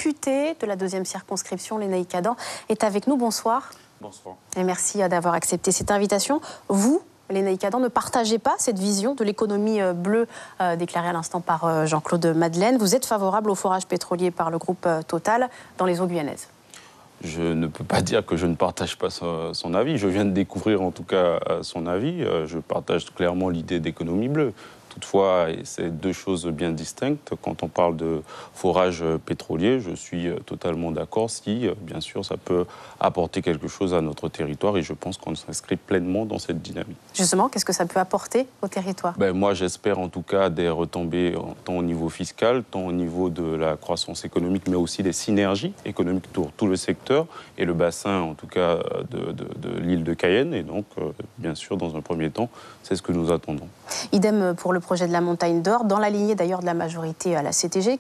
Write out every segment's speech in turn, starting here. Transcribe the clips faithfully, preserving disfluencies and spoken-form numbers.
députée de la deuxième circonscription, Lénaïque Adam, est avec nous. Bonsoir. Bonsoir. Et merci d'avoir accepté cette invitation. Vous, Lénaïque Adam, ne partagez pas cette vision de l'économie bleue euh, déclarée à l'instant par euh, Jean-Claude Madeleine. Vous êtes favorable au forage pétrolier par le groupe euh, Total dans les eaux guyanaises. Je ne peux pas dire que je ne partage pas son, son avis. Je viens de découvrir en tout cas son avis. Je partage clairement l'idée d'économie bleue. Toutefois, c'est deux choses bien distinctes. Quand on parle de forage pétrolier, je suis totalement d'accord si, bien sûr, ça peut apporter quelque chose à notre territoire et je pense qu'on s'inscrit pleinement dans cette dynamique. Justement, qu'est-ce que ça peut apporter au territoire ? Ben, moi, j'espère en tout cas des retombées tant au niveau fiscal, tant au niveau de la croissance économique, mais aussi des synergies économiques pour tout le secteur et le bassin, en tout cas, de, de, de l'île de Cayenne. Et donc, euh, bien sûr, dans un premier temps, c'est ce que nous attendons. Idem pour le projet de la Montagne d'Or, dans la lignée d'ailleurs de la majorité à la C T G,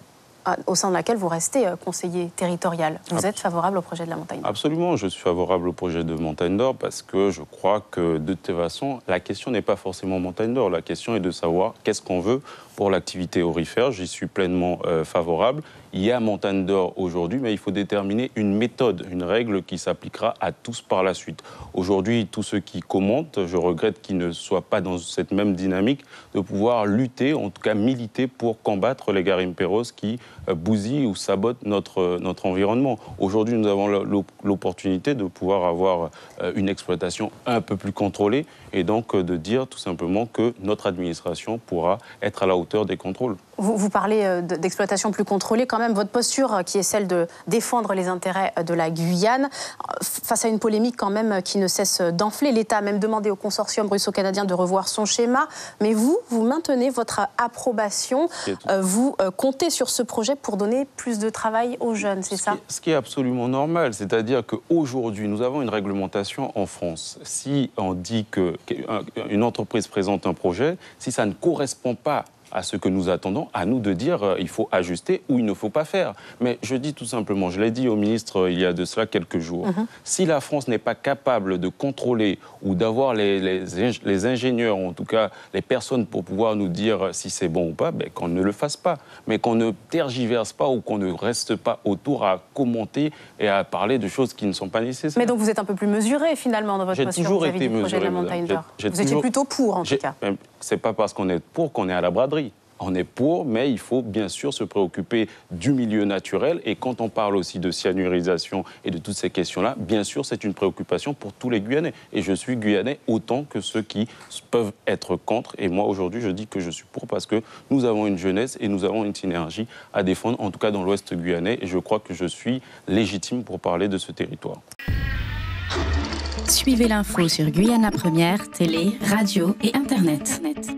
au sein de laquelle vous restez conseiller territorial. Vous êtes favorable au projet de la Montagne d'Or ? Absolument, je suis favorable au projet de Montagne d'Or parce que je crois que de toute façon, la question n'est pas forcément Montagne d'Or. La question est de savoir qu'est-ce qu'on veut pour l'activité aurifère. J'y suis pleinement euh, favorable. Il y a Montagne d'Or aujourd'hui, mais il faut déterminer une méthode, une règle qui s'appliquera à tous par la suite. Aujourd'hui, tous ceux qui commentent, je regrette qu'ils ne soient pas dans cette même dynamique de pouvoir lutter, en tout cas militer pour combattre les garimpeiros qui euh, bousillent ou sabotent notre, notre environnement. Aujourd'hui, nous avons l'opportunité de pouvoir avoir euh, une exploitation un peu plus contrôlée et donc euh, de dire tout simplement que notre administration pourra être à la hauteur des contrôles. Vous, vous parlez d'exploitation plus contrôlée, quand même, votre posture qui est celle de défendre les intérêts de la Guyane, face à une polémique quand même qui ne cesse d'enfler. L'État a même demandé au consortium russo-canadien de revoir son schéma, mais vous, vous maintenez votre approbation, vous comptez sur ce projet pour donner plus de travail aux jeunes, c'est ça ? Ce qui est absolument normal, c'est-à-dire qu'aujourd'hui, nous avons une réglementation en France. Si on dit qu'une entreprise présente un projet, si ça ne correspond pas à ce que nous attendons, à nous de dire euh, il faut ajuster ou il ne faut pas faire. Mais je dis tout simplement, je l'ai dit au ministre euh, il y a de cela quelques jours, mm-hmm. si la France n'est pas capable de contrôler ou d'avoir les, les, les ingénieurs, en tout cas les personnes pour pouvoir nous dire si c'est bon ou pas, ben, qu'on ne le fasse pas. Mais qu'on ne tergiverse pas ou qu'on ne reste pas autour à commenter et à parler de choses qui ne sont pas nécessaires. Mais donc vous êtes un peu plus mesuré finalement dans votre posture vis-à-vis du projet de la Montagne d'Or. Vous toujours... étiez plutôt pour en tout cas. C'est pas parce qu'on est pour qu'on est à la braderie. On est pour, mais il faut bien sûr se préoccuper du milieu naturel. Et quand on parle aussi de cyanurisation et de toutes ces questions-là, bien sûr, c'est une préoccupation pour tous les Guyanais. Et je suis Guyanais autant que ceux qui peuvent être contre. Et moi, aujourd'hui, je dis que je suis pour parce que nous avons une jeunesse et nous avons une synergie à défendre, en tout cas dans l'Ouest guyanais. Et je crois que je suis légitime pour parler de ce territoire. Suivez l'info sur Guyane la Première, télé, radio et Internet.